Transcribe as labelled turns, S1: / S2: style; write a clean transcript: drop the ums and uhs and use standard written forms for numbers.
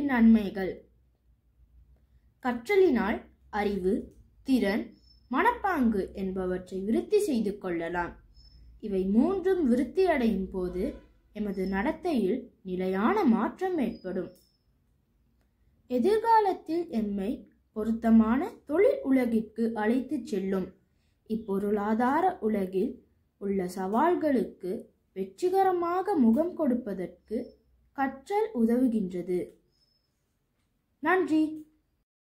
S1: நன்மைகள். கற்றலினால் அறிவு, திறன், மனப்பாங்கு என்பவற்றை விருத்தி செய்து கொள்ளலாம். இவை மூன்றும் விருத்தி அடையும் போது எமது நடத்தையில் நிலையான மாற்றம் ஏற்படும். எதிர்காலத்தில் எம்மை பொருத்தமான தொழில் உலகிற்கு அழைத்துச் செல்லும். இப்பொருளாதார உலகில் உள்ள சவால்களுக்கு வெற்றிகரமாக முகம் கொடுப்பதற்கு கற்றல் உதவுகின்றது. நன்றி.